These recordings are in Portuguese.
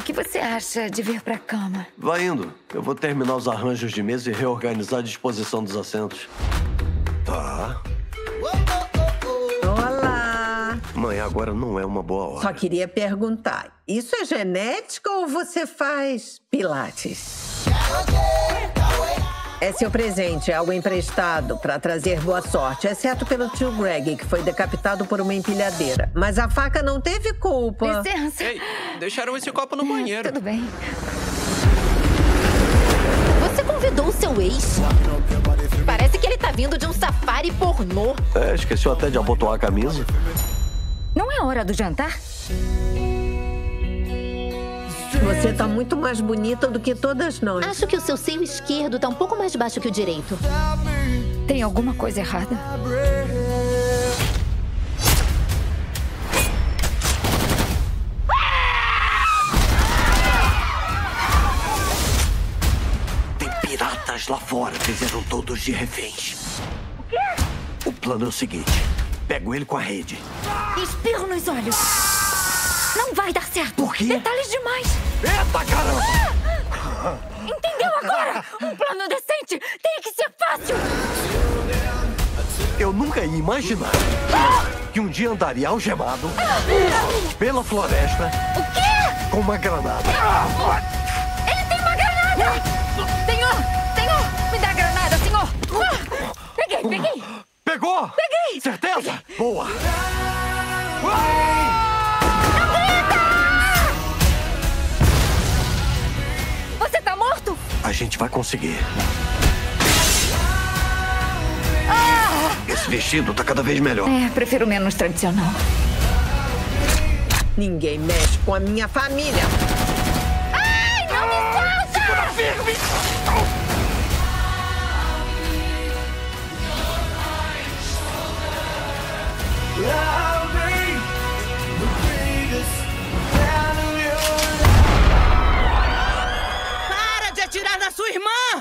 que você acha de vir pra cama? Vai indo. Eu vou terminar os arranjos de mesa e reorganizar a disposição dos assentos. Tá. Olá! Mãe, agora não é uma boa hora. Só queria perguntar, isso é genética ou você faz pilates? É seu presente, algo emprestado para trazer boa sorte, exceto pelo tio Greg, que foi decapitado por uma empilhadeira. Mas a faca não teve culpa. Licença. Ei, deixaram esse copo no banheiro. Tudo bem. Você convidou o seu ex? Parece que ele tá vindo de um safari pornô. Esqueceu até de abotoar a camisa. Não é hora do jantar? Você tá muito mais bonita do que todas nós. Acho que o seu seio esquerdo tá um pouco mais baixo que o direito. Tem alguma coisa errada? Tem piratas lá fora. Fizeram todos de reféns. O quê? O plano é o seguinte. Pego ele com a rede. Espirro nos olhos. Não vai dar certo. Por quê? Detalhes demais. Eita, caramba! Entendeu agora? Um plano decente tem que ser fácil. Eu nunca ia imaginar que um dia andaria algemado pela floresta O quê? com uma granada. Ele tem uma granada! Senhor! Me dá a granada, senhor! Peguei! Pegou? Peguei! Certeza? Boa! Você tá morto? A gente vai conseguir. Esse vestido tá cada vez melhor. Prefiro menos tradicional. Ninguém mexe com a minha família. Ai, não me solta! Segura firme! Para de atirar na sua irmã!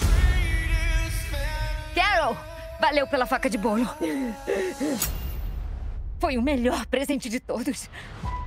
Carol, valeu pela faca de bolo. Foi o melhor presente de todos.